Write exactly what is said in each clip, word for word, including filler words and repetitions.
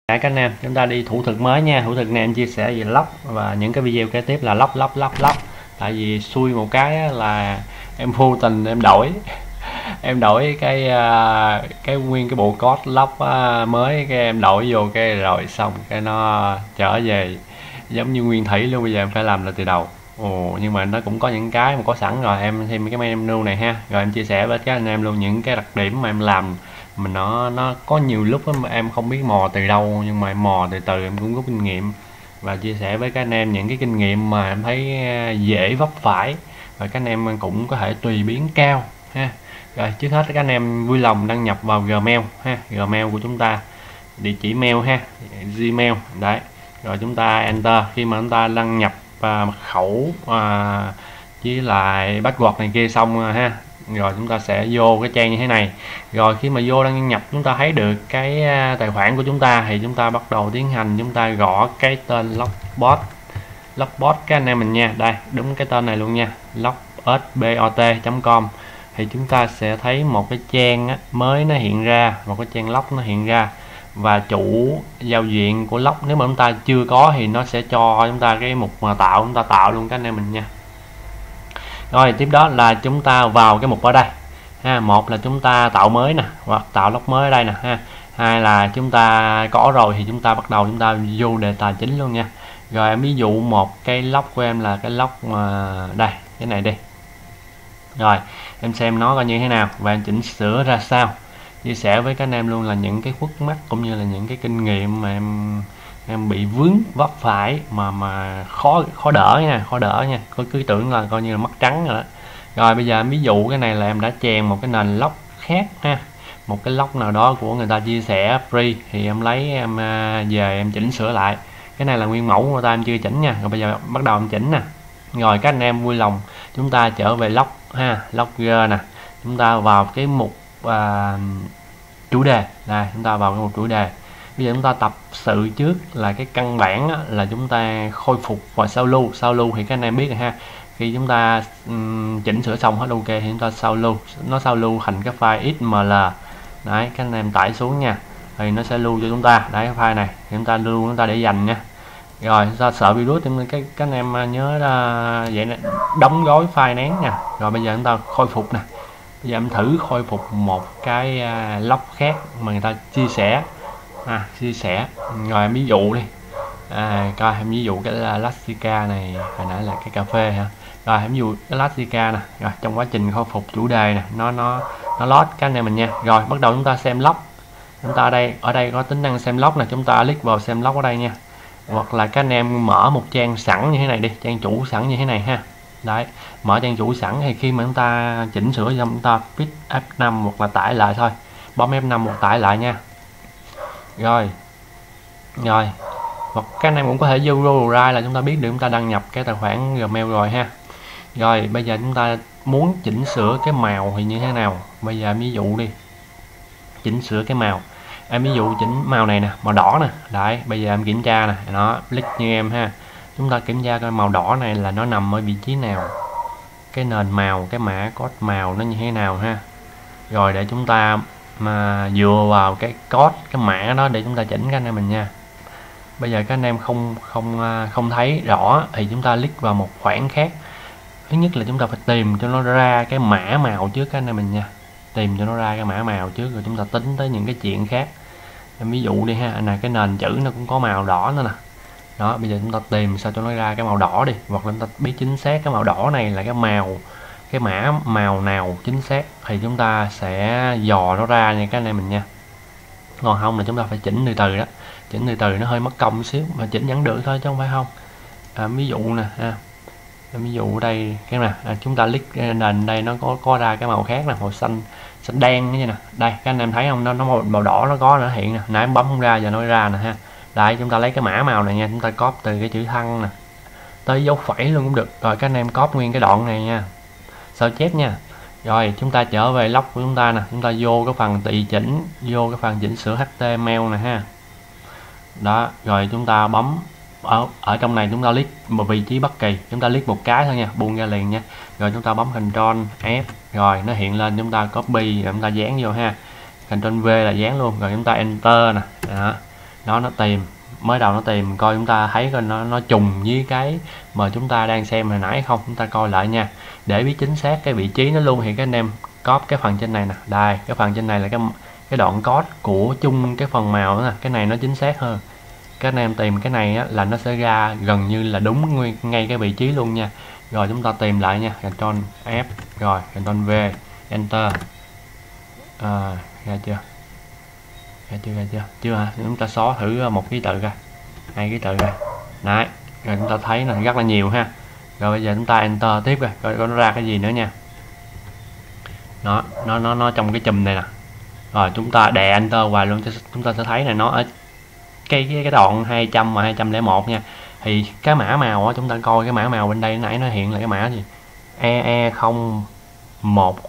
Các anh em, chúng ta đi thủ thuật mới nha. Thủ thuật này em chia sẻ về lóc và những cái video kế tiếp là lóc lóc lóc lóc. Tại vì xui một cái là em vô tình em đổi em đổi cái cái nguyên cái bộ code lóc mới, cái em đổi vô cái rồi xong cái nó trở về giống như nguyên thủy luôn. Bây giờ em phải làm lại từ đầu. Ồ, nhưng mà nó cũng có những cái mà có sẵn rồi, em thêm cái menu này ha, rồi em chia sẻ với các anh em luôn những cái đặc điểm mà em làm mình nó nó có nhiều lúc mà em không biết mò từ đâu, nhưng mà em mò từ từ em cũng có kinh nghiệm và chia sẻ với các anh em những cái kinh nghiệm mà em thấy dễ vấp phải và các anh em cũng có thể tùy biến cao ha. Rồi trước hết các anh em vui lòng đăng nhập vào Gmail ha, Gmail của chúng ta, địa chỉ mail ha, Gmail đấy, rồi chúng ta enter. Khi mà chúng ta đăng nhập à, mật khẩu à, với lại password này kia xong ha, rồi chúng ta sẽ vô cái trang như thế này. Rồi khi mà vô đăng nhập chúng ta thấy được cái tài khoản của chúng ta thì chúng ta bắt đầu tiến hành chúng ta gõ cái tên Lockbot Lockbot các anh em mình nha. Đây đúng cái tên này luôn nha, lockbot chấm com. Thì chúng ta sẽ thấy một cái trang mới nó hiện ra, một cái trang lock nó hiện ra, và chủ giao diện của lock nếu mà chúng ta chưa có thì nó sẽ cho chúng ta cái mục mà tạo, chúng ta tạo luôn các anh em mình nha. Rồi tiếp đó là chúng ta vào cái mục ở đây ha. Một là chúng ta tạo mới nè, hoặc tạo lock mới ở đây nè ha. Hai là chúng ta có rồi thì chúng ta bắt đầu chúng ta vô đề tài chính luôn nha. Rồi em ví dụ một cái lock của em là cái lock mà đây, cái này đi. Rồi em xem nó coi như thế nào và em chỉnh sửa ra sao, chia sẻ với các anh em luôn là những cái khuất mắt cũng như là những cái kinh nghiệm mà em em bị vướng vấp phải mà mà khó khó đỡ nha, khó đỡ nha. Cứ cứ tưởng là coi như là mất trắng rồi đó. Rồi bây giờ ví dụ cái này là em đã chèn một cái nền lock khác ha, một cái lock nào đó của người ta chia sẻ free thì em lấy em về em chỉnh sửa lại. Cái này là nguyên mẫu của người ta em chưa chỉnh nha. Rồi bây giờ bắt đầu em chỉnh nè. Rồi các anh em vui lòng chúng ta trở về lock ha, logger nè, chúng ta vào cái mục à, chủ đề này, chúng ta vào cái mục chủ đề. Bây giờ chúng ta tập sự trước là cái căn bản á, là chúng ta khôi phục và sao lưu. Sao lưu thì các anh em biết rồi ha, khi chúng ta um, chỉnh sửa xong hết ok thì chúng ta sao lưu, nó sao lưu thành cái file ích em lờ đấy, các anh em tải xuống nha, thì nó sẽ lưu cho chúng ta đấy. Cái file này thì chúng ta lưu, chúng ta để dành nha. Rồi chúng ta sợ virus thì các, các anh em nhớ là vậy nè, đóng gói file nén nha. Rồi bây giờ chúng ta khôi phục nè. Bây giờ em thử khôi phục một cái uh, lock khác mà người ta chia sẻ à, chia sẻ. Rồi em ví dụ đi à, coi em ví dụ cái uh, Lassica này, hồi nãy là cái cà phê ha. Rồi em ví dụ cái Lassica nè. Rồi trong quá trình khôi phục chủ đề nè, nó nó nó load các anh em mình nha. Rồi bắt đầu chúng ta xem lock. Chúng ta ở đây ở đây có tính năng xem lock nè, chúng ta click vào xem lock ở đây nha. Hoặc là các anh em mở một trang sẵn như thế này đi, trang chủ sẵn như thế này ha. Đấy, mở trang chủ sẵn thì khi mà chúng ta chỉnh sửa xong chúng ta pick F năm hoặc là tải lại thôi, bấm F năm hoặc tải lại nha. Rồi rồi hoặc các anh em cũng có thể vô Drive là chúng ta biết được chúng ta đăng nhập cái tài khoản Gmail rồi ha. Rồi bây giờ chúng ta muốn chỉnh sửa cái màu thì như thế nào. Bây giờ ví dụ đi, chỉnh sửa cái màu, em ví dụ chỉnh màu này nè, màu đỏ nè. Đấy, bây giờ em kiểm tra nè, nó click như em ha, chúng ta kiểm tra coi màu đỏ này là nó nằm ở vị trí nào, cái nền màu, cái mã code màu nó như thế nào ha. Rồi để chúng ta mà dựa vào cái code, cái mã đó để chúng ta chỉnh các anh em mình nha. Bây giờ các anh em không không không thấy rõ thì chúng ta click vào một khoảng khác. Thứ nhất là chúng ta phải tìm cho nó ra cái mã màu trước các anh em mình nha, tìm cho nó ra cái mã màu trước rồi chúng ta tính tới những cái chuyện khác. Em ví dụ đi ha, anh này cái nền chữ nó cũng có màu đỏ nữa nè. Đó, bây giờ chúng ta tìm sao cho nó ra cái màu đỏ đi, hoặc là chúng ta biết chính xác cái màu đỏ này là cái màu, cái mã màu nào chính xác thì chúng ta sẽ dò nó ra nha các anh em mình nha. Còn không là chúng ta phải chỉnh từ từ đó, chỉnh từ từ nó hơi mất công xíu mà chỉnh vẫn được thôi chứ không phải không. À, ví dụ nè ha, ví dụ ở đây cái nè, à, chúng ta click nền đây nó có có ra cái màu khác nè, màu xanh xanh đen như nè. Đây các anh em thấy không, nó nó màu, màu đỏ nó có nó hiện nè, nãy em bấm không ra giờ nó ra nè ha. Đây chúng ta lấy cái mã màu này nha, chúng ta copy từ cái chữ thân nè tới dấu phẩy luôn cũng được. Rồi các anh em copy nguyên cái đoạn này nha, sao chép nha. Rồi chúng ta trở về lock của chúng ta nè, chúng ta vô cái phần tùy chỉnh, vô cái phần chỉnh sửa hát tê em lờ nè ha. Đó, rồi chúng ta bấm ở ở trong này, chúng ta click một vị trí bất kỳ, chúng ta click một cái thôi nha, buông ra liền nha. Rồi chúng ta bấm Ctrl F, rồi nó hiện lên, chúng ta copy rồi chúng ta dán vô ha. Ctrl V là dán luôn, rồi chúng ta enter nè. Đó. nó nó tìm, mới đầu nó tìm coi chúng ta thấy coi nó nó trùng với cái mà chúng ta đang xem hồi nãy không. Chúng ta coi lại nha, để biết chính xác cái vị trí nó luôn thì các anh em copy cái phần trên này nè. Đây, cái phần trên này là cái cái đoạn code của chung cái phần màu nè, cái này nó chính xác hơn. Các anh em tìm cái này á, là nó sẽ ra gần như là đúng nguyên ngay cái vị trí luôn nha. Rồi chúng ta tìm lại nha, Ctrl F, rồi Ctrl V, Enter. À, ra chưa? Ra chưa? Ra chưa? Chưa hả? Chúng ta xóa thử một ký tự coi, hai ký tự coi. Đấy, rồi chúng ta thấy là rất là nhiều ha. Rồi bây giờ chúng ta Enter tiếp rồi, coi nó ra cái gì nữa nha. Nó nó nó nó trong cái chùm này nè. Rồi chúng ta đè Enter hoài luôn, chúng ta sẽ thấy này, nó ở cái cái, cái đoạn hai trăm và hai trăm lẻ một nha. Thì cái mã màu á, chúng ta coi cái mã màu bên đây nãy nó hiện là cái mã gì, e e không một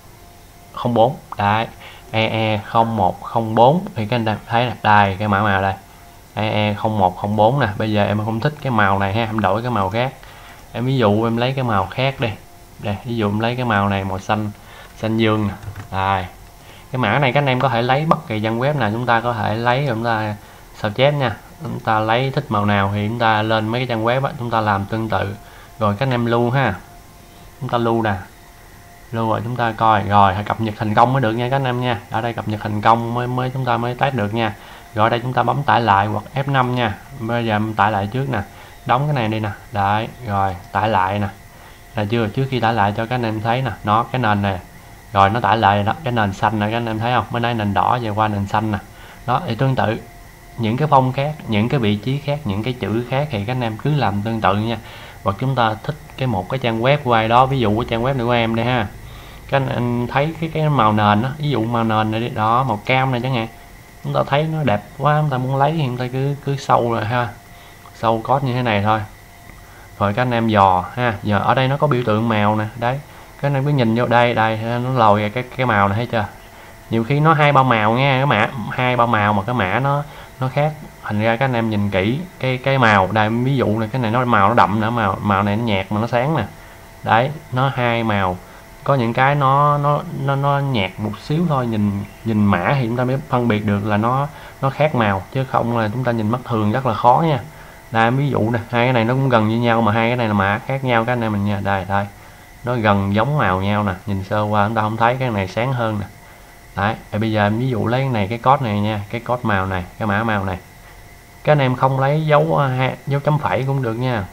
không bốn. Đấy, e e không một không bốn thì các anh thấy là đây cái mã màu đây, e e không một không bốn nè. Bây giờ em không thích cái màu này ha, em đổi cái màu khác. Em ví dụ em lấy cái màu khác đi, đây ví dụ em lấy cái màu này, màu xanh xanh dương nè. Đây, cái mã này các anh em có thể lấy bất kỳ trang web nào, chúng ta có thể lấy, chúng ta sao chép nha, chúng ta lấy thích màu nào thì chúng ta lên mấy cái trang web á, chúng ta làm tương tự. Rồi các anh em lưu ha, chúng ta lưu nè, lưu rồi chúng ta coi, rồi cập nhật thành công mới được nha các anh em nha. Ở đây cập nhật thành công mới mới chúng ta mới test được nha. Rồi ở đây chúng ta bấm tải lại hoặc F năm nha. Bây giờ tải lại trước nè, đóng cái này đi nè. Đấy, rồi tải lại nè, là chưa, trước khi tải lại cho các anh em thấy nè, nó cái nền này rồi nó tải lại đó, cái nền xanh này các anh em thấy không, mới nãy nền đỏ về qua nền xanh nè. Đó thì tương tự những cái phông khác, những cái vị trí khác, những cái chữ khác thì các anh em cứ làm tương tự nha. Hoặc chúng ta thích cái một cái trang web của ai đó, ví dụ của trang web của em đây ha, các anh thấy cái cái màu nền đó, ví dụ màu nền này đi, đó màu cam này chẳng hạn, chúng ta thấy nó đẹp quá, chúng ta muốn lấy thì chúng ta cứ cứ sâu rồi ha, sâu code như thế này thôi. Rồi các anh em dò ha, giờ ở đây nó có biểu tượng màu nè, đấy các anh em cứ nhìn vô đây, đây nó lồi ra cái cái màu này, thấy chưa? Nhiều khi nó hai ba màu nha, cái mã hai ba màu mà cái mã nó nó khác, thành ra các anh em nhìn kỹ cái cái màu đây, ví dụ này cái này nó màu nó đậm nữa, màu màu này nó nhạt mà nó sáng nè. Đấy, nó hai màu, có những cái nó nó nó nó nhạt một xíu thôi, nhìn nhìn mã thì chúng ta mới phân biệt được là nó nó khác màu, chứ không là chúng ta nhìn mắt thường rất là khó nha. Đây ví dụ nè, hai cái này nó cũng gần như nhau mà hai cái này là mã khác nhau các anh em mình nha. Đây đây, nó gần giống màu nhau nè, nhìn sơ qua chúng ta không thấy cái này sáng hơn nè. Đấy, thì bây giờ ví dụ lấy cái này, cái code này nha, cái code màu này, cái mã màu này, các anh em không lấy dấu dấu chấm phẩy cũng được nha.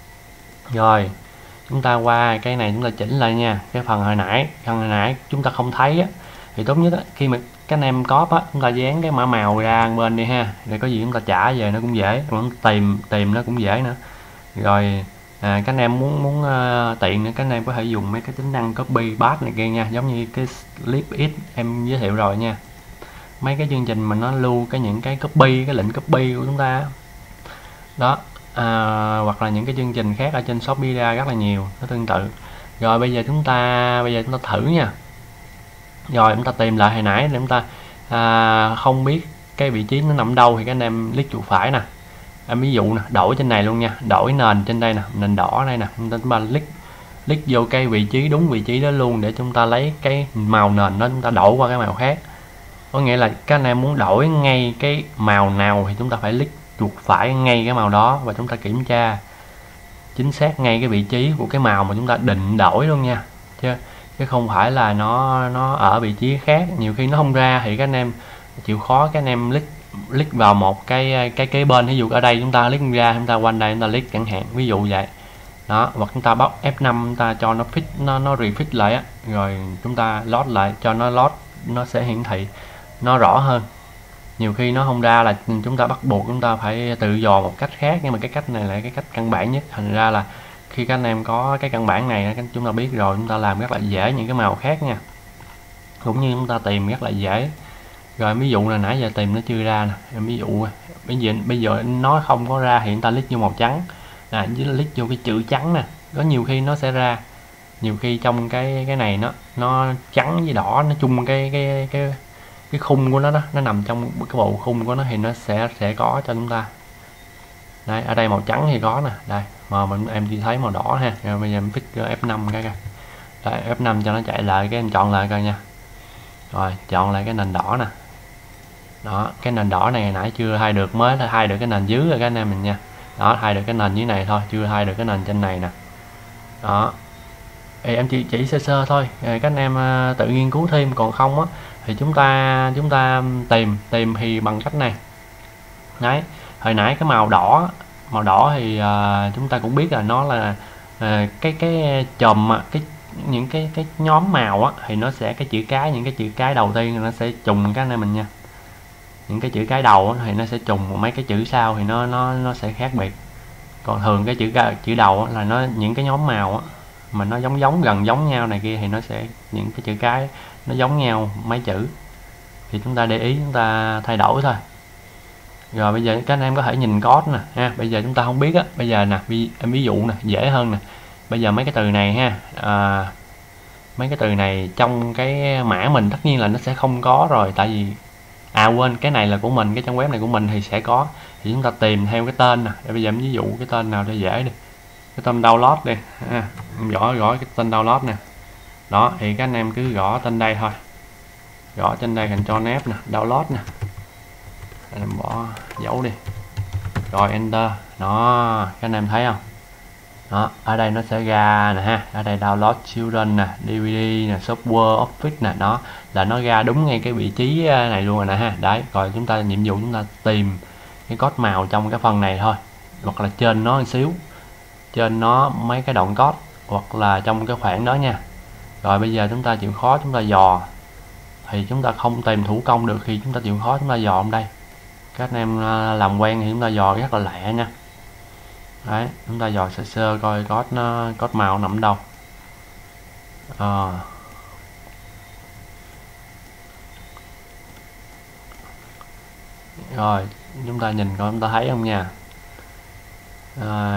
Rồi chúng ta qua cái này chúng ta chỉnh lại nha, cái phần hồi nãy phần hồi nãy chúng ta không thấy á, thì tốt nhất á, khi mà các anh em copy á, chúng ta dán cái mã màu ra bên đi ha, để có gì chúng ta trả về nó cũng dễ, cũng tìm tìm nó cũng dễ nữa. Rồi à, các anh em muốn muốn uh, tiện nữa, các anh em có thể dùng mấy cái tính năng copy paste này kia nha, giống như cái clip X em giới thiệu rồi nha. Mấy cái chương trình mà nó lưu cái những cái copy, cái lệnh copy của chúng ta đó, à, hoặc là những cái chương trình khác ở trên Shopee ra rất là nhiều, nó tương tự. Rồi bây giờ chúng ta bây giờ chúng ta thử nha. Rồi chúng ta tìm lại hồi nãy để chúng ta à, không biết cái vị trí nó nằm đâu thì các anh em click chuột phải nè. Em ví dụ nè, đổi trên này luôn nha, đổi nền trên đây nè, nền đỏ đây nè, chúng ta click click vô cái vị trí đúng vị trí đó luôn, để chúng ta lấy cái màu nền đó chúng ta đổi qua cái màu khác. Có nghĩa là các anh em muốn đổi ngay cái màu nào thì chúng ta phải click chuột phải ngay cái màu đó, và chúng ta kiểm tra chính xác ngay cái vị trí của cái màu mà chúng ta định đổi luôn nha, chứ chứ không phải là nó nó ở vị trí khác. Nhiều khi nó không ra thì các anh em chịu khó, các anh em click click vào một cái cái kế bên, ví dụ ở đây chúng ta click ra, chúng ta quanh đây chúng ta click chẳng hạn, ví dụ vậy đó. Hoặc chúng ta bóc F năm chúng ta cho nó fit, nó nó refit lại á, rồi chúng ta load lại cho nó load, nó sẽ hiển thị nó rõ hơn. Nhiều khi nó không ra là chúng ta bắt buộc chúng ta phải tự dò một cách khác, nhưng mà cái cách này là cái cách căn bản nhất. Thành ra là khi các anh em có cái căn bản này chúng ta biết rồi, chúng ta làm rất là dễ những cái màu khác nha, cũng như chúng ta tìm rất là dễ. Rồi ví dụ là nãy giờ tìm nó chưa ra nè, em ví dụ bây giờ bây giờ nó không có ra, hiện ta click vô màu trắng nè, với click vô cái chữ trắng nè, có nhiều khi nó sẽ ra. Nhiều khi trong cái cái này nó nó trắng với đỏ, nó chung cái cái cái cái khung của nó đó, nó nằm trong cái bộ khung của nó thì nó sẽ sẽ có cho chúng ta. Đây ở đây màu trắng thì có nè, đây mà mình em chỉ thấy màu đỏ ha. Rồi bây giờ em pick F năm cái coi, đây F năm cho nó chạy lại, cái em chọn lại coi nha. Rồi chọn lại cái nền đỏ nè, Đó, cái nền đỏ này hồi nãy chưa thay được, mới thay được cái nền dưới rồi các anh em mình nha. Đó, thay được cái nền dưới này thôi, chưa thay được cái nền trên này nè. Đó, thì em chỉ chỉ sơ sơ thôi, các anh em tự nghiên cứu thêm, còn không á thì chúng ta chúng ta tìm tìm thì bằng cách này. Đấy, hồi nãy cái màu đỏ màu đỏ thì uh, chúng ta cũng biết là nó là uh, cái cái chùm cái những cái cái nhóm màu á thì nó sẽ cái chữ cái, những cái chữ cái đầu tiên nó sẽ trùng các anh em mình nha. Những cái chữ cái đầu á, thì nó sẽ trùng, một mấy cái chữ sau thì nó nó nó sẽ khác biệt. Còn thường cái chữ chữ đầu á, là nó những cái nhóm màu á mà nó giống giống gần giống nhau này kia thì nó sẽ những cái chữ cái nó giống nhau mấy chữ, thì chúng ta để ý chúng ta thay đổi thôi. Rồi bây giờ các anh em có thể nhìn code nè ha. Bây giờ chúng ta không biết á, bây giờ nè ví, em ví dụ nè dễ hơn nè. Bây giờ mấy cái từ này ha, à, mấy cái từ này trong cái mã mình tất nhiên là nó sẽ không có rồi, tại vì à quên, cái này là của mình, cái trang web này của mình thì sẽ có, thì chúng ta tìm theo cái tên nè. Để bây giờ em ví dụ cái tên nào cho dễ đi, cái tên download đi ha. Em gõ gõ cái tên download nè. Đó thì các anh em cứ gõ tên đây thôi, gõ trên đây Ctrl F nè, download nè, em bỏ dấu đi, rồi enter. Đó, các anh em thấy không? Đó, ở đây nó sẽ ra nè ha, ở đây download children nè, đê vê đê nè, software office nè, đó là nó ra đúng ngay cái vị trí này luôn rồi nè ha. Đấy, rồi chúng ta nhiệm vụ chúng ta tìm cái code màu trong cái phần này thôi, hoặc là trên nó một xíu, trên nó mấy cái đoạn code, hoặc là trong cái khoảng đó nha. Rồi bây giờ chúng ta chịu khó chúng ta dò, thì chúng ta không tìm thủ công được thì chúng ta chịu khó chúng ta dò ở đây. Các anh em làm quen thì chúng ta dò rất là lẹ nha. Đấy, chúng ta dò sơ sơ coi code nó code màu nằm đâu. À. Rồi chúng ta nhìn coi chúng ta thấy không nha. Rồi.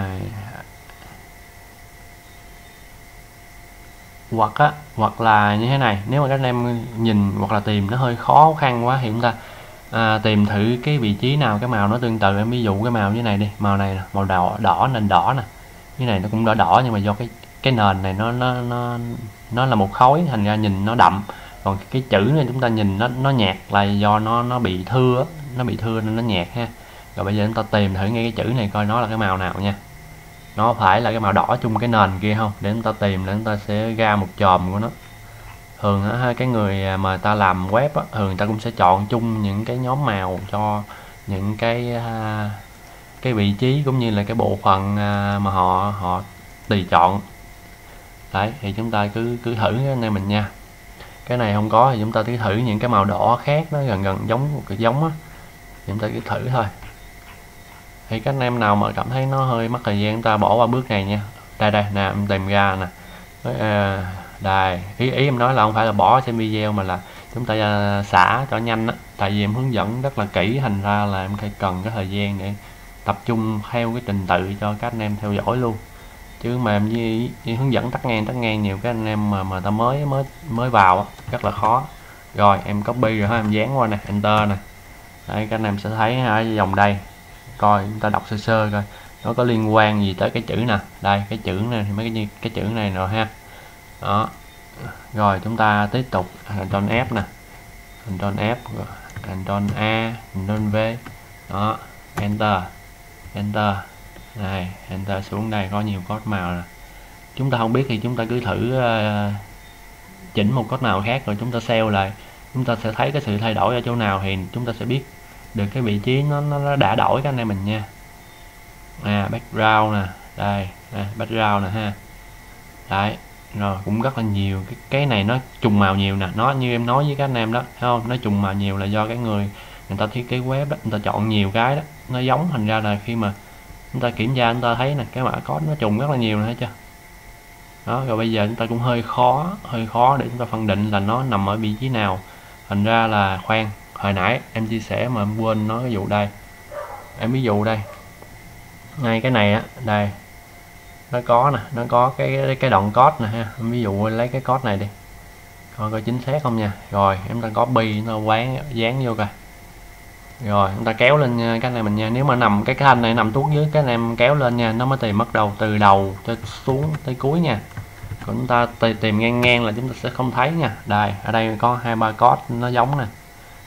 Hoặc á, hoặc là như thế này, nếu mà các anh em nhìn hoặc là tìm nó hơi khó khăn quá thì chúng ta à, tìm thử cái vị trí nào cái màu nó tương tự. Em ví dụ cái màu như này đi, màu này nè, màu đỏ đỏ nền đỏ nè, cái này nó cũng đỏ đỏ nhưng mà do cái cái nền này nó nó nó nó là một khối, thành ra nhìn nó đậm. Còn cái chữ này chúng ta nhìn nó nó nhạt là do nó nó bị thưa, nó bị thưa nên nó nhạt ha. Rồi bây giờ chúng ta tìm thử ngay cái chữ này coi nó là cái màu nào nha, nó phải là cái màu đỏ chung cái nền kia không, để chúng ta tìm, để chúng ta sẽ ra một chòm của nó. Thường á, cái người mà ta làm web á, thường người ta cũng sẽ chọn chung những cái nhóm màu cho những cái cái vị trí cũng như là cái bộ phận mà họ họ tùy chọn. Đấy, thì chúng ta cứ cứ thử cái này mình nha. Cái này không có thì chúng ta cứ thử những cái màu đỏ khác nó gần gần giống giống á, chúng ta cứ thử thôi. Thì các anh em nào mà cảm thấy nó hơi mất thời gian chúng ta bỏ qua bước này nha. Đây đây nè, em tìm ra nè. À, đây ý ý em nói là không phải là bỏ xem video mà là chúng ta uh, xả cho nhanh á, tại vì em hướng dẫn rất là kỹ, thành ra là em phải cần cái thời gian để tập trung theo cái trình tự cho các anh em theo dõi luôn, chứ mà em với, với hướng dẫn tắt ngang tắt ngang nhiều các anh em mà mà ta mới mới mới vào á, rất là khó. Rồi em copy rồi ha, em dán qua nè, enter nè. Đây, các anh em sẽ thấy ở dòng đây, coi chúng ta đọc sơ sơ coi nó có liên quan gì tới cái chữ nè. Đây cái chữ này thì mấy cái cái chữ này rồi ha. Đó, rồi chúng ta tiếp tục Ctrl F nè, Ctrl F, Ctrl A, Ctrl V. Đó, enter, enter này, enter xuống đây có nhiều code màu nè. Chúng ta không biết thì chúng ta cứ thử uh, chỉnh một code màu khác rồi chúng ta save lại, chúng ta sẽ thấy cái sự thay đổi ở chỗ nào thì chúng ta sẽ biết được cái vị trí nó nó đã đổi các anh em mình nha. À, background nè, đây à, background nè ha. Đấy, rồi cũng rất là nhiều cái cái này nó trùng màu nhiều nè, nó như em nói với các anh em đó, thấy không, nó trùng màu nhiều là do cái người người ta thiết kế web đó, người ta chọn nhiều cái đó nó giống, thành ra là khi mà chúng ta kiểm tra chúng ta thấy nè cái mã code nó trùng rất là nhiều nữa chưa. Đó, rồi bây giờ chúng ta cũng hơi khó hơi khó để chúng ta phân định là nó nằm ở vị trí nào, thành ra là khoan, hồi nãy em chia sẻ mà em quên nói cái vụ đây. Em ví dụ đây, ngay cái này á, đây nó có nè, nó có cái cái đoạn code nè ha. Em ví dụ lấy cái code này đi, coi coi chính xác không nha. Rồi em ta copy nó quán dán vô coi, rồi chúng ta kéo lên cái này mình nha. Nếu mà nằm cái cái thanh này nằm tuốt dưới, cái anh em kéo lên nha, nó mới tìm mất đầu từ đầu cho xuống tới cuối nha. Còn chúng ta tìm ngang ngang là chúng ta sẽ không thấy nha. Đây ở đây có hai ba code nó giống nè,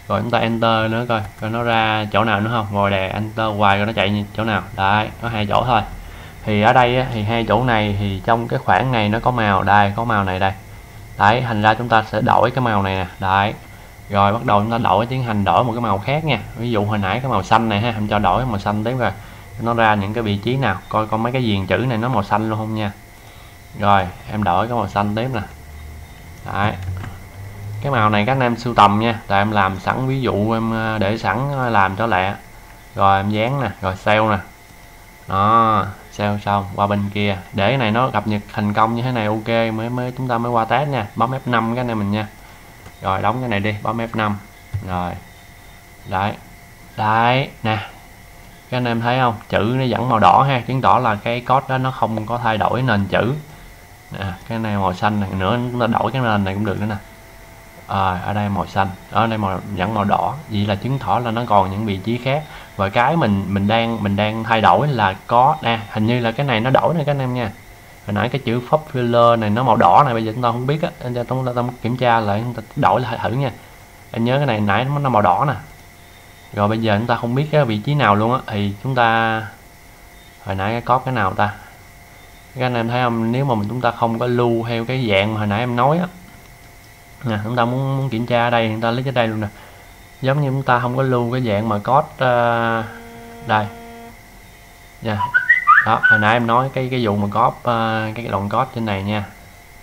rồi chúng ta enter nữa coi coi nó ra chỗ nào nữa không, rồi đè enter hoài rồi nó chạy chỗ nào. Đấy, có hai chỗ thôi. Thì ở đây thì hai chỗ này thì trong cái khoảng này nó có màu, đây có màu này đây. Đấy, thành ra chúng ta sẽ đổi cái màu này nè. Đấy, rồi bắt đầu chúng ta đổi tiến hành đổi một cái màu khác nha. Ví dụ hồi nãy cái màu xanh này ha, em cho đổi màu xanh tiếp rồi nó ra những cái vị trí nào, coi coi mấy cái viền chữ này nó màu xanh luôn không nha. Rồi em đổi cái màu xanh tiếp nè. Đấy, cái màu này các anh em sưu tầm nha, tại em làm sẵn, ví dụ em để sẵn làm cho lẹ. Rồi em dán nè, rồi sale nè, đó sale xong qua bên kia để cái này nó cập nhật thành công như thế này, ok mới mới chúng ta mới qua test nha. Bấm F năm cái này mình nha, rồi đóng cái này đi, bấm F năm rồi. Đấy, đấy nè, các anh em thấy không, chữ nó vẫn màu đỏ ha, chứng tỏ là cái code đó nó không có thay đổi nền chữ nè. Cái này màu xanh này nữa, chúng ta đổi cái nền này cũng được nữa nè. À, ở đây màu xanh, ở đây màu vẫn màu đỏ, vậy là chứng tỏ là nó còn những vị trí khác. Và cái mình mình đang mình đang thay đổi là có nè, hình như là cái này nó đổi này các anh em nha. Hồi nãy cái chữ popular này nó màu đỏ này, bây giờ chúng ta không biết á, chúng ta kiểm tra lại, chúng ta đổi lại thử nha. Anh nhớ cái này nãy nó màu đỏ nè, rồi bây giờ chúng ta không biết cái vị trí nào luôn á, thì chúng ta hồi nãy cái code cái nào ta, các anh em thấy không, nếu mà mình chúng ta không có lưu theo cái dạng mà hồi nãy em nói á nè, chúng ta muốn, muốn kiểm tra ở đây, chúng ta lấy cái đây luôn nè, giống như chúng ta không có lưu cái dạng mà code uh, đây nha. Đó, hồi nãy em nói cái cái vụ mà code uh, cái đoạn code trên này nha.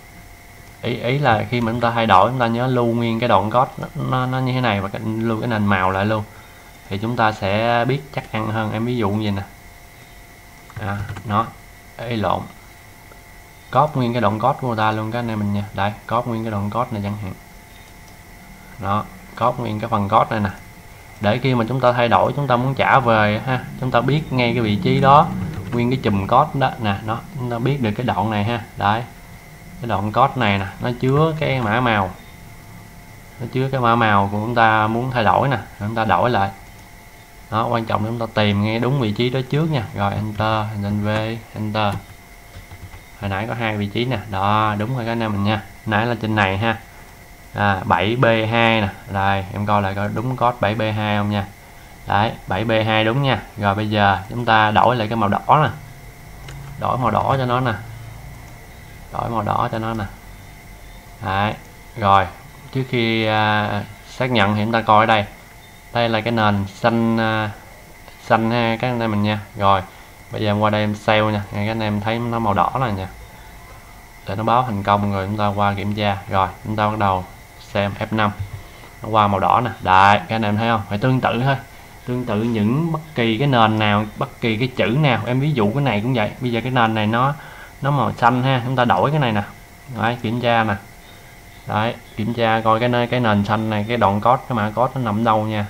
Ý ý là khi mà chúng ta thay đổi, chúng ta nhớ lưu nguyên cái đoạn code nó, nó, nó như thế này, và lưu cái nền màu lại luôn, thì chúng ta sẽ biết chắc ăn hơn. Em ví dụ như vậy nè, à, nó ý lộn, copy nguyên cái đoạn code của người ta luôn các anh em mình nha. Đây, copy nguyên cái đoạn code này chẳng hạn, đó, copy nguyên cái phần code này nè, để khi mà chúng ta thay đổi, chúng ta muốn trả về ha, chúng ta biết ngay cái vị trí đó, nguyên cái chùm code đó nè, nó chúng ta biết được cái đoạn này ha. Đấy, cái đoạn code này nè, nó chứa cái mã màu, nó chứa cái mã màu của chúng ta muốn thay đổi nè, chúng ta đổi lại. Đó, quan trọng chúng ta tìm ngay đúng vị trí đó trước nha. Rồi enter, then V, enter. Hồi nãy có hai vị trí nè, đó đúng rồi các anh em mình nha. Nãy là trên này ha, à, bảy B hai nè, đây em coi lại coi đúng code bảy B hai không nha. Đấy, bảy B hai đúng nha. Rồi bây giờ chúng ta đổi lại cái màu đỏ nè, đổi màu đỏ cho nó nè, đổi màu đỏ cho nó nè. Đấy, rồi trước khi uh, xác nhận thì chúng ta coi ở đây, đây là cái nền xanh uh, xanh ha các anh em mình nha. Rồi bây giờ em qua đây em sale nha, các anh em thấy nó màu đỏ này nha, để nó báo thành công. Rồi chúng ta qua kiểm tra, rồi chúng ta bắt đầu xem F năm, nó qua màu đỏ nè. Đấy, các anh em thấy không, phải tương tự thôi, tương tự những bất kỳ cái nền nào, bất kỳ cái chữ nào. Em ví dụ cái này cũng vậy, bây giờ cái nền này nó nó màu xanh ha, chúng ta đổi cái này nè. Đấy, kiểm tra nè, đấy kiểm tra coi cái nơi cái nền xanh này, cái đoạn code, cái mã code nó nằm đâu nha.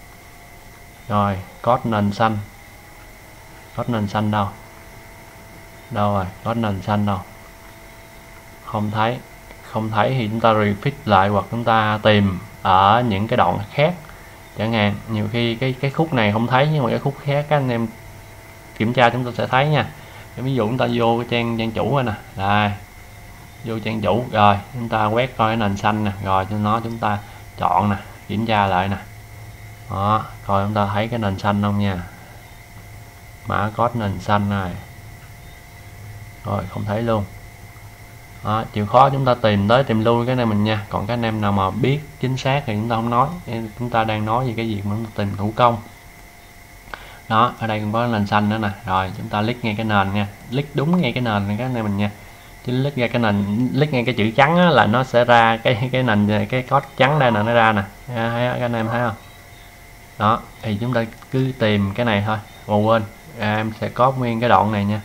Rồi code nền xanh, code nền xanh đâu, đâu rồi code nền xanh đâu, không thấy, không thấy thì chúng ta refit lại, hoặc chúng ta tìm ở những cái đoạn khác chẳng hạn. Nhiều khi cái cái khúc này không thấy, nhưng mà cái khúc khác các anh em kiểm tra chúng ta sẽ thấy nha. Ví dụ chúng ta vô cái trang trang chủ rồi nè, đây vô trang chủ, rồi chúng ta quét coi cái nền xanh nè, rồi cho nó chúng ta chọn nè, kiểm tra lại nè, đó coi chúng ta thấy cái nền xanh không nha, mã code nền xanh này, rồi không thấy luôn. Đó, chịu khó chúng ta tìm tới tìm lui cái này mình nha. Còn các anh em nào mà biết chính xác thì chúng ta không nói, chúng ta đang nói về cái việc mà chúng ta tìm thủ công. Đó, ở đây cũng có nền xanh nữa nè, rồi chúng ta click ngay cái nền nha, click đúng ngay cái nền này các anh em mình nha, chứ click ngay cái nền, click ngay cái chữ trắng á, là nó sẽ ra cái cái nền, cái code trắng đây là nó ra nè, các anh em thấy không? Đó, thì chúng ta cứ tìm cái này thôi. Mà quên, à, em sẽ copy nguyên cái đoạn này nha.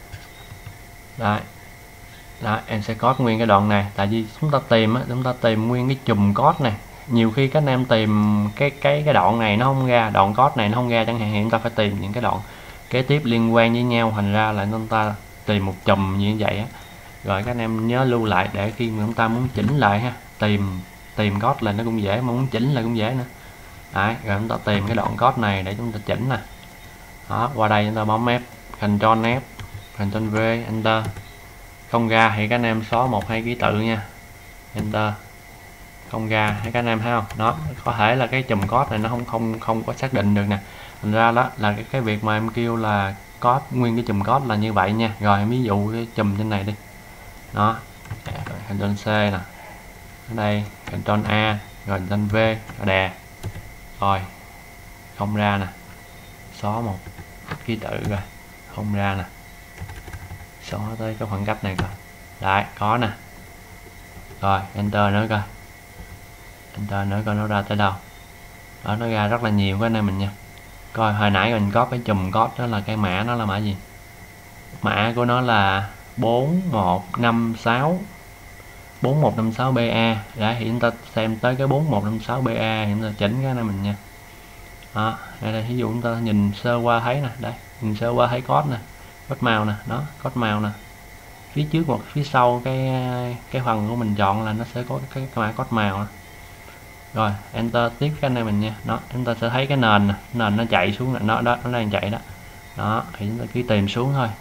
Đấy, đó, em sẽ copy nguyên cái đoạn này, tại vì chúng ta tìm á, chúng ta tìm nguyên cái chùm code này. Nhiều khi các anh em tìm cái cái cái đoạn này nó không ra, đoạn code này nó không ra chẳng hạn, thì chúng ta phải tìm những cái đoạn kế tiếp liên quan với nhau, thành ra là chúng ta tìm một chùm như vậy á. Rồi các anh em nhớ lưu lại, để khi mà chúng ta muốn chỉnh lại ha, tìm tìm code là nó cũng dễ, mà muốn chỉnh là cũng dễ nữa. Đấy, rồi chúng ta tìm cái đoạn code này để chúng ta chỉnh nè. Đó, qua đây chúng ta bấm F, Ctrl F, Ctrl V, Enter. Không ra thì các anh em xóa một hai ký tự nha, Enter. không ra. Hay các anh em thấy không, nó có thể là cái chùm code này nó không không không có xác định được nè, thành ra đó là cái, cái việc mà em kêu là code nguyên cái chùm code là như vậy nha. Rồi ví dụ cái chùm trên này đi, đó, Ctrl C nè, ở đây Ctrl A, rồi Ctrl V, đè, rồi không ra nè, xóa một ký tự rồi không ra nè, xóa tới cái khoảng cách này coi, đấy có nè, rồi enter nữa coi, enter nữa coi nó ra tới đâu. Đó, nó ra rất là nhiều cái này mình nha. Coi hồi nãy mình có cái chùm code đó là cái mã, nó là mã gì, mã của nó là bốn một năm sáu bốn một năm sáu B A. Đấy thì chúng ta xem tới cái bốn một năm sáu B A thì chúng ta chỉnh cái này mình nha. Đó, đây là ví dụ chúng ta nhìn sơ qua thấy nè, đây nhìn sơ qua thấy code nè, code màu nè, đó code màu nè, phía trước hoặc phía sau cái cái phần của mình chọn là nó sẽ có cái, cái mã code màu nè. Rồi enter tiếp cái này mình nha. Đó, chúng ta sẽ thấy cái nền nè, nền nó chạy xuống, nó đó nó đang chạy đó. Đó thì chúng ta cứ tìm xuống thôi,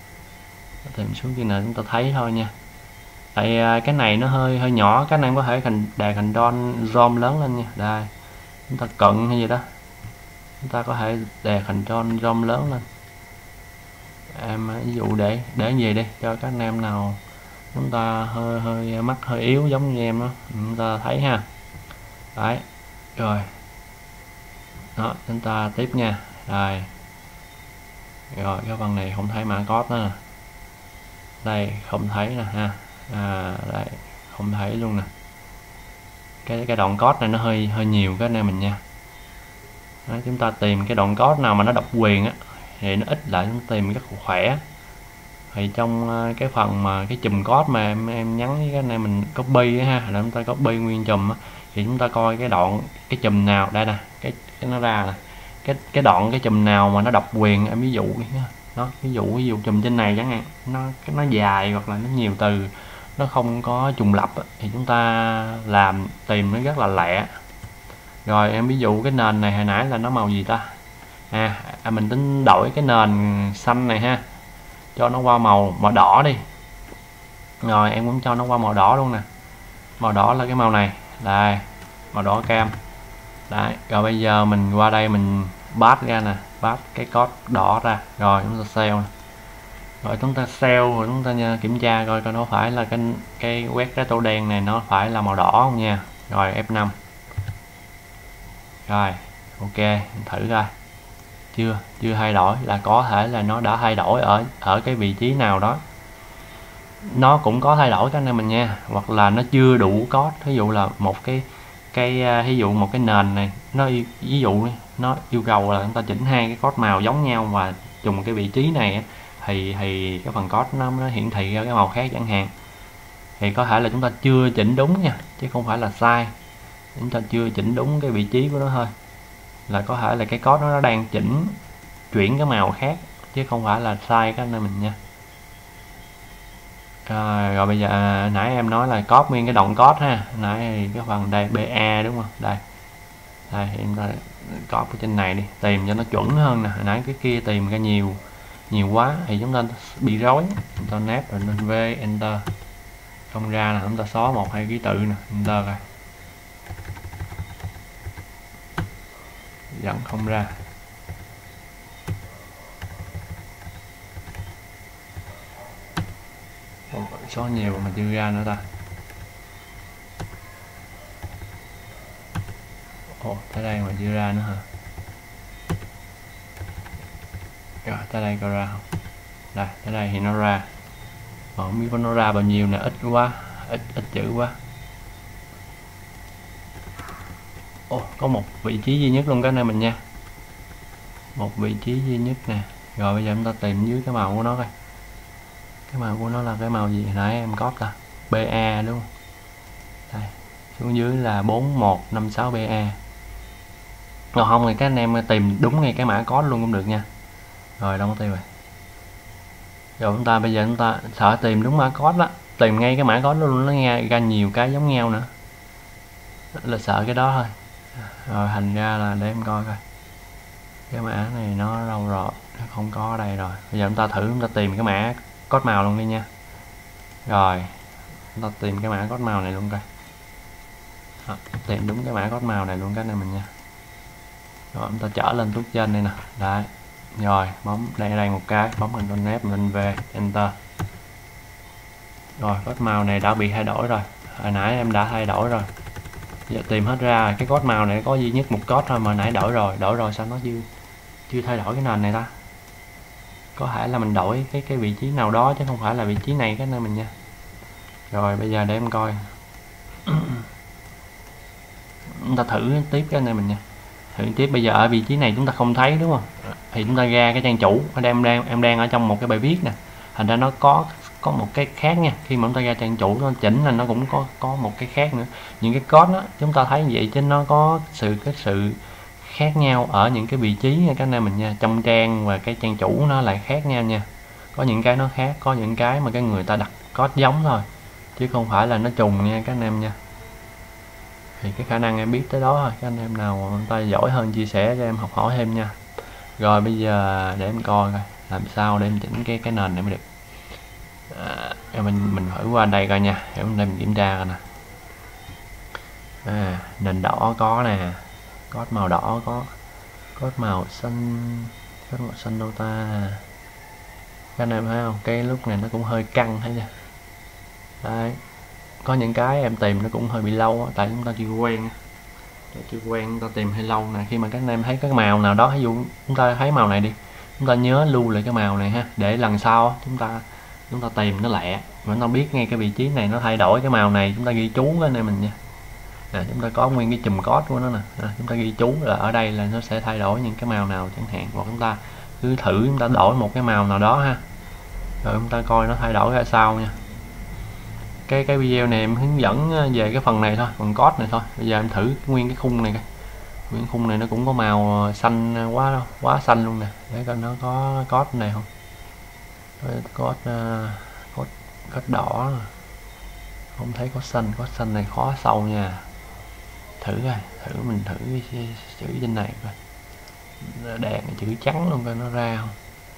tìm xuống chừng nào chúng ta thấy thôi nha. Tại cái này nó hơi hơi nhỏ, các anh em có thể thành đè thành don zoom lớn lên nha. Đây chúng ta cận hay gì đó, chúng ta có thể đè thành don zoom lớn lên. Em ví dụ để để gì đi cho các anh em nào chúng ta hơi hơi mắt hơi yếu giống như em đó, chúng ta thấy ha. Đấy rồi, đó chúng ta tiếp nha. Đây rồi, cái phần này không thấy mã code nữa nè, đây không thấy nè ha, à, đây không thấy luôn nè. Cái cái đoạn code này nó hơi hơi nhiều cái này mình nha. Đó, chúng ta tìm cái đoạn code nào mà nó độc quyền á thì nó ít lại, chúng ta tìm rất khỏe. Thì trong cái phần mà cái chùm code mà em em nhắn với cái này mình copy á ha, là chúng ta copy nguyên chùm á, thì chúng ta coi cái đoạn cái chùm nào đây nè, cái, cái nó ra nè, cái cái đoạn cái chùm nào mà nó độc quyền em ví dụ đó, ví dụ ví dụ chùm trên này chẳng hạn, nó nó dài hoặc là nó nhiều từ, nó không có trùng lặp thì chúng ta làm tìm nó rất là lẹ. Rồi em ví dụ cái nền này hồi nãy là nó màu gì ta, à, à mình tính đổi cái nền xanh này ha, cho nó qua màu màu đỏ đi. Rồi em cũng cho nó qua màu đỏ luôn nè, màu đỏ là cái màu này, đây màu đỏ cam. Đấy, rồi bây giờ mình qua đây mình pass ra nè, pass cái code đỏ ra, rồi chúng ta save, rồi chúng ta save rồi chúng ta kiểm tra coi coi nó phải là cái cái quét cái tô đen này nó phải là màu đỏ không nha. Rồi F năm, rồi ok thử coi, chưa chưa thay đổi, là có thể là nó đã thay đổi ở ở cái vị trí nào đó, nó cũng có thay đổi cái này mình nha, hoặc là nó chưa đủ code. Ví dụ là một cái cái ví dụ một cái nền này nó ví dụ nó yêu cầu là chúng ta chỉnh hai cái code màu giống nhau và trùng cái vị trí này thì thì cái phần code nó, nó hiển thị ra cái màu khác chẳng hạn, thì có thể là chúng ta chưa chỉnh đúng nha, chứ không phải là sai, chúng ta chưa chỉnh đúng cái vị trí của nó thôi, là có thể là cái code nó đang chỉnh chuyển cái màu khác chứ không phải là sai cái này mình nha. Rồi, rồi bây giờ à, nãy em nói là copy nguyên cái đoạn code ha, nãy cái phần đây bê a đúng không, đây đây em ta copy trên này đi, tìm cho nó chuẩn hơn nè. Nãy cái kia tìm ra nhiều nhiều quá thì chúng ta bị rối, chúng ta nép rồi nên V enter không ra là chúng ta xóa một hai ký tự nè, enter rồi vẫn không ra. Số nhiều mà chưa ra nữa ta. Ồ, tới đây mà chưa ra nữa hả? Rồi, tới đây có ra không? Đây, tới đây thì nó ra. Mà không biết nó ra bao nhiêu nè, ít quá, ít ít chữ quá. Ồ, có một vị trí duy nhất luôn cái này mình nha. Một vị trí duy nhất nè. Rồi bây giờ chúng ta tìm dưới cái màu của nó coi. Cái màu của nó là cái màu gì nãy em có ta, bê a đúng không, đây xuống dưới là bốn một năm sáu bê a. Còn không thì các anh em tìm đúng ngay cái mã code luôn cũng được nha. Rồi đâu có tiêu rồi. Rồi chúng ta bây giờ chúng ta sợ tìm đúng mã code đó, tìm ngay cái mã code luôn, nó nghe ra nhiều cái giống nhau nữa, là sợ cái đó thôi. Rồi thành ra là để em coi coi cái mã này nó đâu rồi, nó không có ở đây rồi. Bây giờ chúng ta thử chúng ta tìm cái mã code màu luôn đi nha. Rồi chúng ta tìm cái mã code màu này luôn coi. Đó, tìm đúng cái mã code màu này luôn cái này mình nha. Rồi chúng ta trở lên nút trên đây nè. Đấy. Rồi bấm đây đây một cái, bấm Ctrl F, mình V, Enter. Rồi code màu này đã bị thay đổi rồi, hồi nãy em đã thay đổi rồi. Giờ tìm hết ra cái code màu này có duy nhất một code thôi mà hồi nãy đổi rồi, đổi rồi sao nó chưa chưa thay đổi cái nền này ta? Có thể là mình đổi cái cái vị trí nào đó chứ không phải là vị trí này cái nơi mình nha. Rồi bây giờ để em coi. Chúng ta thử tiếp cái này mình nha. Thử tiếp bây giờ ở vị trí này chúng ta không thấy đúng không? Thì chúng ta ra cái trang chủ, ở đây em đang em đang ở trong một cái bài viết nè. Thành ra nó có có một cái khác nha. Khi mà chúng ta ra trang chủ nó chỉnh là nó cũng có có một cái khác nữa. Những cái code đó chúng ta thấy vậy chứ nó có sự cái sự khác nhau ở những cái vị trí nha các anh em mình nha. Trong trang và cái trang chủ nó lại khác nhau nha. Có những cái nó khác, có những cái mà cái người ta đặt code giống thôi chứ không phải là nó trùng nha các anh em nha. Thì cái khả năng em biết tới đó thôi, các anh em nào mà người ta giỏi hơn chia sẻ cho em học hỏi thêm nha. Rồi bây giờ để em coi coi làm sao để em chỉnh cái cái nền này mới được. À, mình mình thử qua đây coi nha, để mình đây mình kiểm tra coi nè. À, nền đỏ có nè, code màu đỏ có, code màu xanh, code màu xanh đâu ta? Các anh em thấy không? Cái lúc này nó cũng hơi căng thấy chưa? Đấy. Có những cái em tìm nó cũng hơi bị lâu tại chúng ta chưa quen. Chưa quen chúng ta tìm hơi lâu nè. Khi mà các anh em thấy cái màu nào đó, ví dụ chúng ta thấy màu này đi, chúng ta nhớ lưu lại cái màu này ha, để lần sau chúng ta chúng ta tìm nó lẹ, mà chúng ta biết ngay cái vị trí này nó thay đổi cái màu này, chúng ta ghi chú cái này mình nha. Nè, chúng ta có nguyên cái chùm code của nó nè, à, chúng ta ghi chú là ở đây là nó sẽ thay đổi những cái màu nào chẳng hạn, hoặc chúng ta cứ thử chúng ta đổi một cái màu nào đó ha, rồi chúng ta coi nó thay đổi ra sao nha. Cái cái video này em hướng dẫn về cái phần này thôi, phần code này thôi. Bây giờ em thử nguyên cái khung này coi. Nguyên khung này nó cũng có màu xanh quá quá xanh luôn nè, để coi nó có code này không. Code code code đỏ không thấy có xanh, có xanh này khó sâu nha. Thử coi, thử mình thử cái chữ trên này coi, đèn chữ trắng luôn coi nó ra không.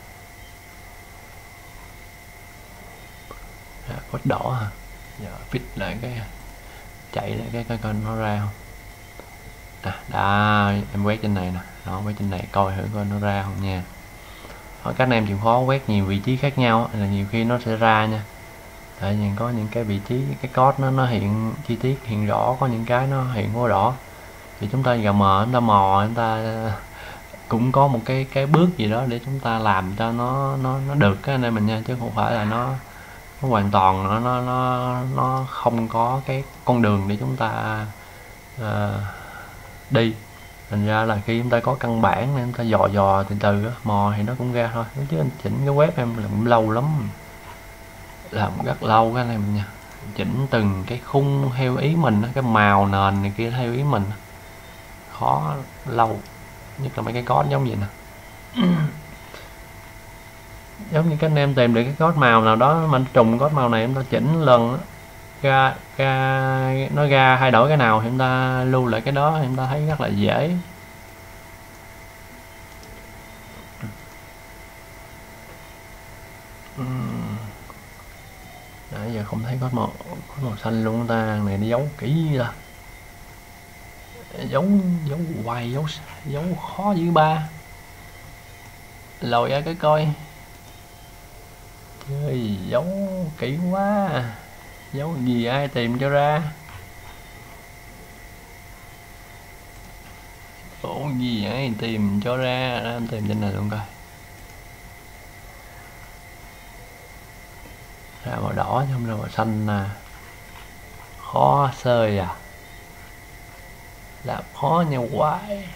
À, code đỏ hả? Giờ fit lại cái chạy lại cái coi coi nó ra không. À, đã, em quét trên này nè, đó, quét trên này coi thử coi nó ra không nha. Ở các anh em chịu khó quét nhiều vị trí khác nhau là nhiều khi nó sẽ ra nha. Tại vì có những cái vị trí cái code nó nó hiện chi tiết hiện rõ, có những cái nó hiện không rõ. Thì chúng ta gà mờ chúng ta mò chúng ta cũng có một cái cái bước gì đó để chúng ta làm cho nó nó nó được cái anh em mình nha, chứ không phải là nó nó hoàn toàn nó nó nó nó không có cái con đường để chúng ta uh, đi. Thành ra là khi chúng ta có căn bản nên chúng ta dò dò từ từ đó, mò thì nó cũng ra thôi. Chứ anh chỉnh cái web em làm lâu lắm, làm rất lâu cái này mình nha, chỉnh từng cái khung theo ý mình, cái màu nền này kia theo ý mình, khó lâu, nhất là mấy cái code giống vậy nè. Giống như các anh em tìm được cái code màu nào đó mà trùng code màu này, chúng ta chỉnh lần đó, ra ra nó ra thay đổi cái nào thì chúng ta lưu lại cái đó thì chúng ta thấy rất là dễ. Nãy giờ không thấy có màu có màu xanh luôn ta, này nó giấu kỹ ra, giấu giấu hoài, giấu giấu khó dữ ba. Lồi ra cái coi, trời giấu kỹ quá, giấu gì ai tìm cho ra. Ủa gì ai tìm cho ra, em tìm trên này luôn coi. Ra màu đỏ chứ không ra màu xanh nè, khó sơi à, làm khó nhau quái.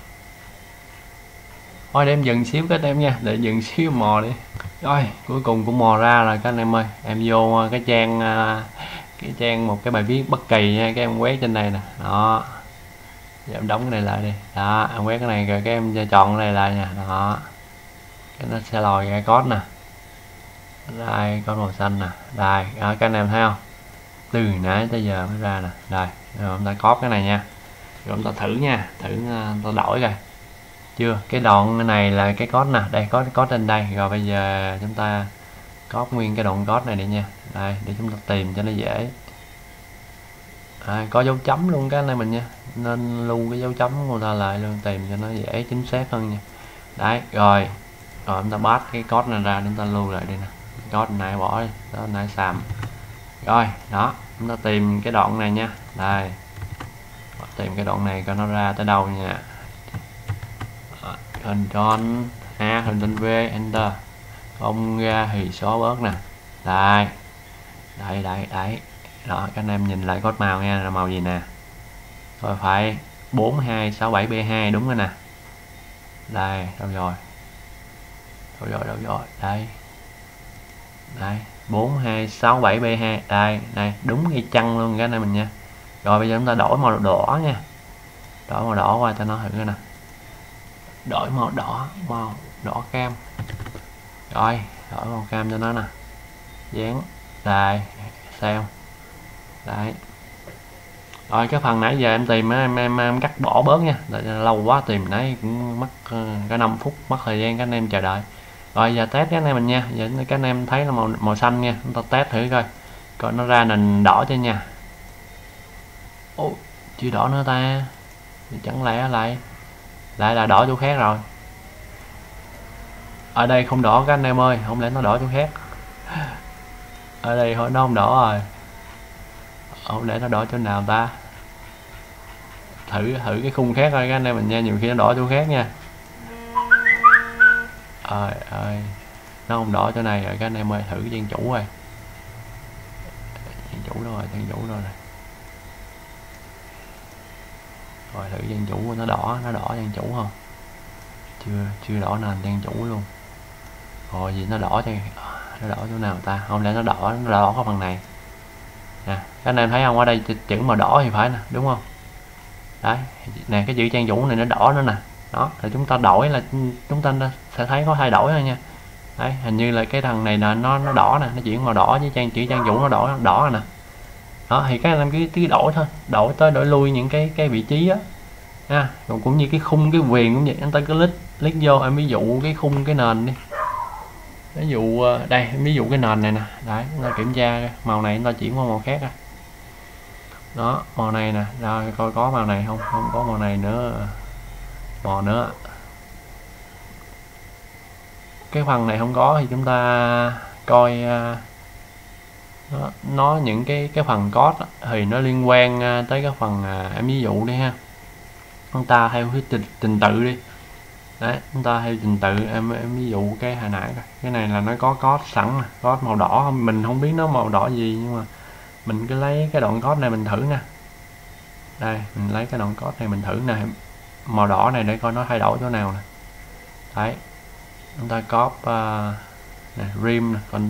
Thôi đem dừng xíu các em nha, để dừng xíu mò đi. Rồi cuối cùng cũng mò ra rồi các anh em ơi. Em vô cái trang cái trang một cái bài viết bất kỳ nha, các em quét trên đây nè, đó. Giờ em đóng cái này lại đi, đó em quét cái này rồi các em chọn cái này lại nha, đó cái nó sẽ lòi ra code nè, đây có màu xanh nè, đây đó, các anh em thấy không, từ nãy tới giờ mới ra nè, đây rồi chúng ta copy cái này nha, rồi chúng ta thử nha, thử chúng ta đổi rồi chưa. Cái đoạn này là cái code nè, đây có có trên đây. Rồi bây giờ chúng ta copy nguyên cái đoạn code này đi nha, đây để chúng ta tìm cho nó dễ. À, có dấu chấm luôn cái này mình nha, nên lưu cái dấu chấm của người ta lại luôn, tìm cho nó dễ chính xác hơn nha. Đấy rồi, rồi chúng ta bắt cái code này ra, chúng ta lưu lại đây nè, code này bỏ đi, đó nãy xàm. Rồi đó, chúng ta tìm cái đoạn này nha, đây tìm cái đoạn này coi nó ra tới đâu nha. Ctrl A, Ctrl V, Enter, không ra thì xóa bớt nè. Đây đây đây đấy, đó các anh em nhìn lại code màu nha, là màu gì nè, rồi phải bốn hai sáu bảy B hai đúng rồi nè. Đây đâu rồi, đâu rồi đâu rồi đây đây bốn hai sáu bảy B hai, đây này đúng ngay chăng luôn cái này mình nha. Rồi bây giờ chúng ta đổi màu đỏ nha, đổi màu đỏ qua cho nó thử coi nè, đổi màu đỏ, màu đỏ cam, rồi đổi màu cam cho nó nè, dán đây sao đấy. Rồi cái phần nãy giờ em tìm em em, em cắt bỏ bớt nha, lâu quá tìm nãy cũng mất cả năm phút, mất thời gian các anh em chờ đợi. Rồi giờ test cái anh em mình nha, giờ các anh em thấy là màu màu xanh nha, chúng ta test thử coi coi nó ra nền đỏ cho nha. Ồ, chưa đỏ nữa ta, chẳng lẽ lại lại là đỏ chỗ khác rồi. Ở đây không đỏ các anh em ơi, không lẽ nó đỏ chỗ khác. Ở đây nó không đỏ rồi, không lẽ nó đỏ chỗ nào ta. Thử thử cái khung khác coi các anh em mình nha, nhiều khi nó đỏ chỗ khác nha. Ơi ơi, nó không đỏ chỗ này rồi các anh em ơi, thử trang chủ rồi. Trang chủ đâu rồi, trang chủ đâu rồi. Rồi thử trang chủ, nó đỏ, nó đỏ trang chủ không? Chưa, chưa đỏ nền trang chủ luôn. Rồi gì nó đỏ cho, nó đỏ chỗ nào ta? Không lẽ nó đỏ, nó đỏ có phần này. Nè, các anh em thấy không, ở đây chữ màu đỏ thì phải nè, đúng không? Đấy, nè cái chữ trang chủ này nó đỏ nữa nè. Đó, thì chúng ta đổi là chúng ta sẽ thấy có thay đổi thôi nha. Đấy, hình như là cái thằng này là nó nó đỏ nè, nó chuyển màu đỏ với trang chữ trang chủ nó đỏ đỏ rồi nè. Đó thì các anh em cứ cứ đổi thôi, đổi tới đổi lui những cái cái vị trí á. Ha, còn cũng như cái khung cái viền cũng vậy, anh ta cứ click click vô, em ví dụ cái khung cái nền đi. Ví dụ đây, ví dụ cái nền này nè, đấy, chúng ta kiểm tra màu này chúng ta chuyển qua màu khác à. Đó, màu này nè, rồi coi có màu này không, không có màu này nữa, màu nữa. Cái phần này không có thì chúng ta coi nó, nó những cái cái phần code thì nó liên quan tới cái phần em ví dụ đi ha, chúng ta theo cái trình, trình tự đi. Đấy, chúng ta theo trình tự em, em ví dụ cái hồi nãy cái này là nó có code sẵn nè, code màu đỏ, mình không biết nó màu đỏ gì nhưng mà mình cứ lấy cái đoạn code này mình thử nè. Đây mình lấy cái đoạn code này mình thử nè, màu đỏ này để coi nó thay đổi chỗ nào nè. Đấy, chúng ta copy uh, nè, rim nè, còn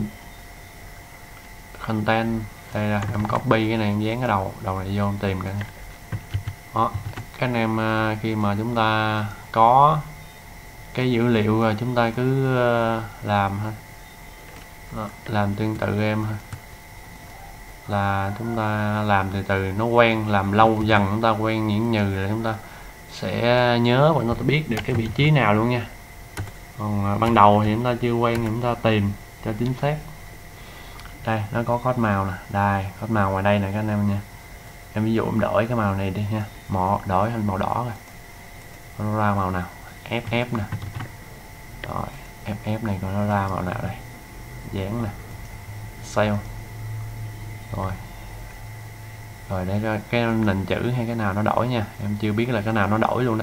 content đây là em copy cái này em dán cái đầu đầu này vô em tìm cái đó. Các anh em uh, khi mà chúng ta có cái dữ liệu rồi chúng ta cứ uh, làm thôi, đó, làm tương tự em thôi, là chúng ta làm từ từ nó quen, làm lâu dần chúng ta quen nhuyễn nhừ là chúng ta sẽ nhớ và chúng ta biết được cái vị trí nào luôn nha. Còn uh, ban đầu thì chúng ta chưa quen thì chúng ta tìm cho chính xác. Đây nó có code màu nè, đây code màu ngoài đây nè các anh em nha. Em ví dụ em đổi cái màu này đi nha, màu đổi thành màu đỏ rồi, nó ra màu nào, ép ép nè, rồi ép ép này còn nó ra màu nào đây, dán nè, sale, rồi rồi để cái nền chữ hay cái nào nó đổi nha, em chưa biết là cái nào nó đổi luôn đó.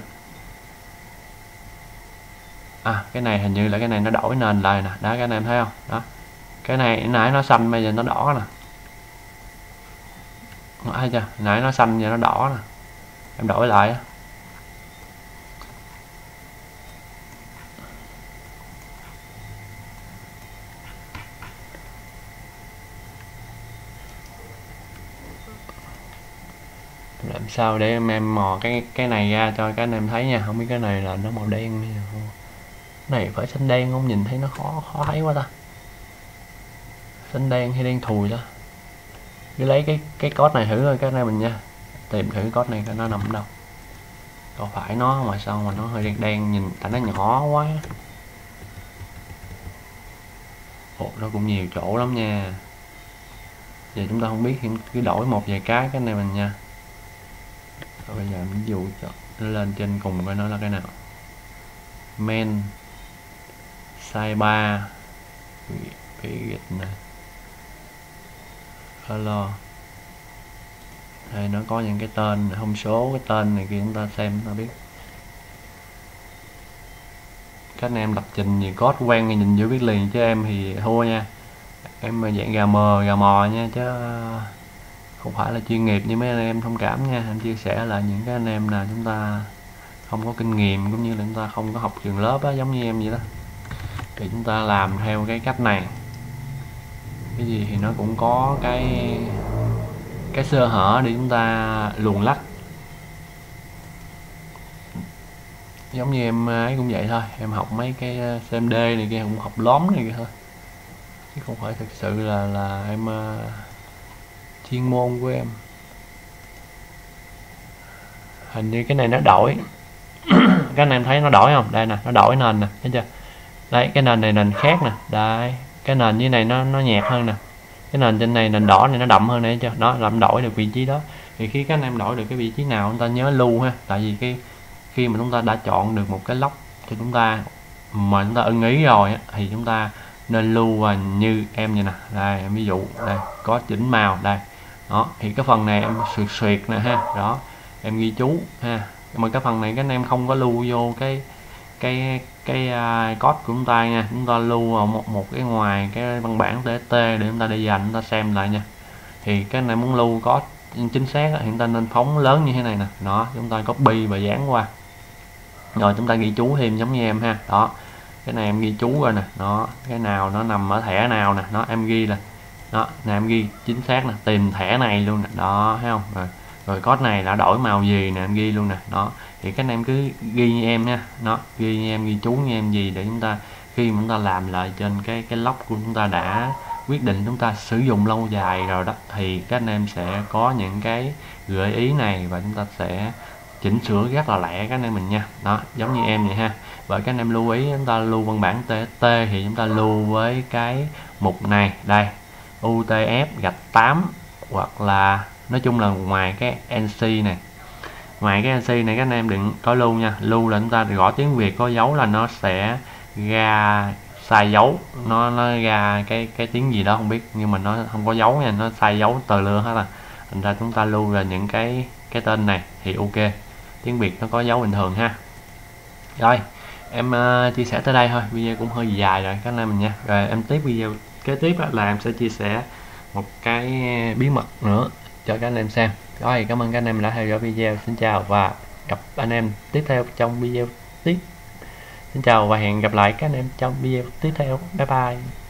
À cái này hình như là cái này nó đổi nền lại nè, đó các anh em thấy không, đó cái này nãy nó xanh bây giờ nó đỏ nè, thấy chưa, nãy nó xanh giờ nó đỏ nè, em đổi lại làm sao để em em mò cái cái này ra cho các anh em thấy nha. Không biết cái này là nó màu đen hay không, cái này phải xanh đen không, nhìn thấy nó khó khó thấy quá ta, xanh đen hay đen thùi đó. Cứ lấy cái cái code này thử thôi các anh em mình nha, tìm thử code này coi nó nằm ở đâu, có phải nó mà sao mà nó hơi đen đen, nhìn tại nó nhỏ quá. Ồ, nó cũng nhiều chỗ lắm nha, giờ chúng ta không biết thì cứ đổi một vài cái cái này mình nha. Rồi bây giờ ví dụ cho nó lên trên cùng coi nó là cái nào. Men size ba cái dịch này hello đây, nó có những cái tên thông số, cái tên này kia chúng ta xem chúng ta biết. Các anh em lập trình gì code quen thì nhìn vô biết liền, chứ em thì thua nha, em mà dạng gà mờ gà mò nha, chứ không phải là chuyên nghiệp như mấy anh em thông cảm nha. Em chia sẻ là những cái anh em nào chúng ta không có kinh nghiệm cũng như là chúng ta không có học trường lớp á, giống như em vậy đó, thì chúng ta làm theo cái cách này. Cái gì thì nó cũng có cái cái sơ hở để chúng ta luồn lách. Giống như em ấy cũng vậy thôi, em học mấy cái xê em đê này kia cũng học lóm này kia thôi, chứ không phải thực sự là là em uh, chuyên môn của em. Hình như cái này nó đổi các anh em thấy nó đổi không? Đây nè, nó đổi nền nè, thấy chưa? Đấy, cái nền này nền khác nè, đây cái nền như này nó nó nhạt hơn nè, cái nền trên này nền đỏ này nó đậm hơn này, chưa? Đó, làm đổi được vị trí đó. Thì khi các anh em đổi được cái vị trí nào chúng ta nhớ lưu ha, tại vì cái khi mà chúng ta đã chọn được một cái lốc cho chúng ta mà chúng ta ưng ý rồi á, thì chúng ta nên lưu và như em vậy nè. Đây em ví dụ đây có chỉnh màu đây đó, thì cái phần này em suyệt suyệt nè ha, đó em ghi chú ha. Mà cái phần này các anh em không có lưu vô cái cái cái uh, code của chúng ta nha, chúng ta lưu vào một, một cái ngoài cái văn bản tê tê để chúng ta để dành chúng ta xem lại nha. Thì cái này muốn lưu code chính xác thì chúng ta nên phóng lớn như thế này nè, đó chúng ta copy và dán qua, rồi chúng ta ghi chú thêm giống như em ha. Đó cái này em ghi chú rồi nè, đó cái nào nó nằm ở thẻ nào nè, nó em ghi là đó nè, em ghi chính xác nè, tìm thẻ này luôn nè, đó thấy không? Rồi rồi code này đã đổi màu gì nè, em ghi luôn nè. Đó thì các anh em cứ ghi như em nha, nó ghi như em, ghi chú như em gì để chúng ta khi mà chúng ta làm lại trên cái cái lốc của chúng ta đã quyết định chúng ta sử dụng lâu dài rồi đó, thì các anh em sẽ có những cái gợi ý này và chúng ta sẽ chỉnh sửa rất là lẹ các anh em mình nha. Đó giống như em vậy ha. Bởi các anh em lưu ý chúng ta lưu văn bản tê tê thì chúng ta lưu với cái mục này đây, u tê ép gạch tám, hoặc là nói chung là ngoài cái en xê này, ngoài cái en xê này các anh em đừng có lưu nha. Lưu là chúng ta gõ tiếng Việt có dấu là nó sẽ ra sai dấu, nó nó ra cái cái tiếng gì đó không biết, nhưng mà nó không có dấu nha, nó sai dấu tờ lưa hết. Là thành ra chúng ta lưu là những cái cái tên này thì ok, tiếng Việt nó có dấu bình thường ha. Rồi em uh, chia sẻ tới đây thôi, video cũng hơi dài rồi các anh em mình nha. Rồi em tiếp video kế tiếp là em sẽ chia sẻ một cái bí mật nữa cho các anh em xem. Rồi cảm ơn các anh em đã theo dõi video, xin chào và gặp anh em tiếp theo trong video tiếp. Xin chào và hẹn gặp lại các anh em trong video tiếp theo, bye bye.